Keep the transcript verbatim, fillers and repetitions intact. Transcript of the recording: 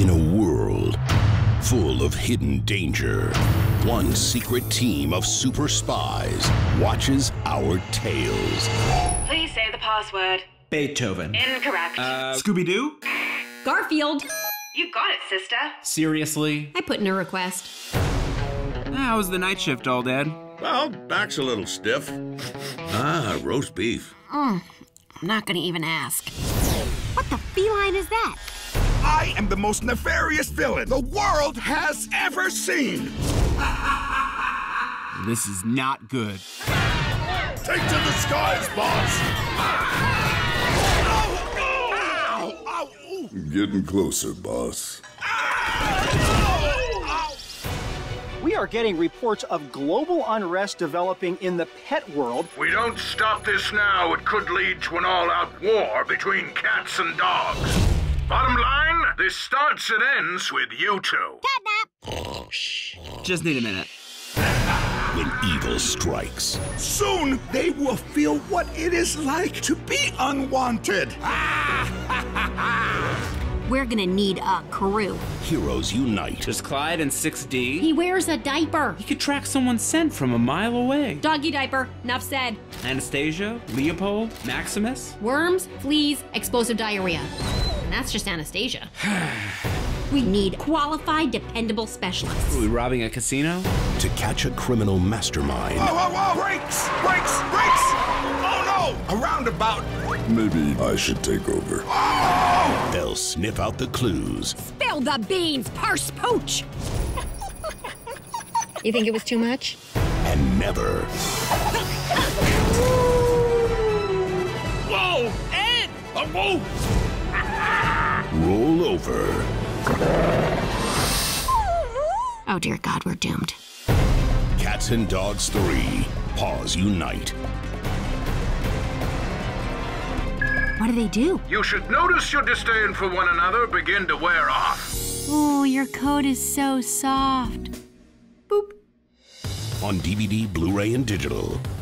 In a world full of hidden danger, one secret team of super spies watches our tales. Please say the password. Beethoven. Incorrect. Uh, Scooby-Doo? Garfield. You got it, sister. Seriously? I put in a request. How was the night shift, all Dad? Well, back's a little stiff. Ah, roast beef. Mm, I'm not gonna even ask. What the feline is that? I am the most nefarious villain the world has ever seen! This is not good. Take to the skies, boss! Ow! Ow! Ow! Getting closer, boss. We are getting reports of global unrest developing in the pet world. We don't stop this now, it could lead to an all-out war between cats and dogs. Bottom line, this starts and ends with you two. Catnap! Just need a minute. When evil strikes, Soon they will feel what it is like to be unwanted. We're gonna need a crew. heroes unite. Does Clyde in six D? He wears a diaper. He could track someone's scent from a mile away. Doggy diaper. Enough said. Anastasia, Leopold, Maximus. Worms, fleas, explosive diarrhea. And that's just Anastasia. We need qualified, dependable specialists. Are we robbing a casino? To catch a criminal mastermind. Whoa, whoa, whoa! Brakes! Brakes! Brakes! Oh no! A roundabout! Maybe I should take over. Oh! They'll sniff out the clues. Spill the beans, parse pooch! You think it was too much? And never. Whoa! Ed! A move! Roll over. Oh dear God, we're doomed. Cats and Dogs three. Paws Unite. What do they do? You should notice your disdain for one another begin to wear off. Oh, your coat is so soft. Boop. On D V D, Blu-ray, and digital.